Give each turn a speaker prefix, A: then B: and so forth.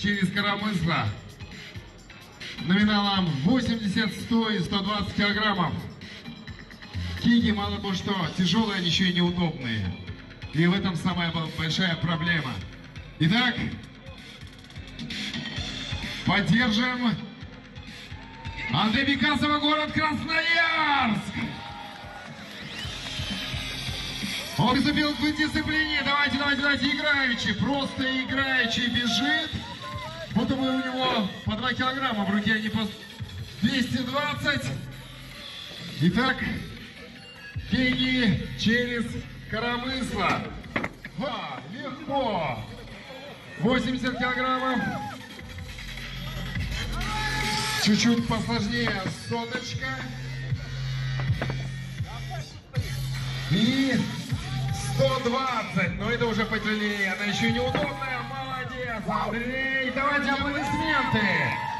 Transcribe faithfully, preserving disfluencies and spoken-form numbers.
A: через коромысло номиналом восемьдесят, сто и сто двадцать килограммов. Киги, мало того, что тяжелые, они еще и неудобные. И в этом самая большая проблема. Итак, поддержим Андрей Бекасова, город Красноярск. Он приступил к дисциплине. Давайте, давайте, давайте, играючи. Просто играючи бежит. Будто бы у него по два килограмма в руке, а не по двести двадцать. Итак, киги через коромысло. Ва, легко. восемьдесят килограммов. Чуть-чуть посложнее соточка. И сто двадцать. Но это уже потяжелее. Она еще неудобная. Молодец, Андрей. Давайте аплодисменты.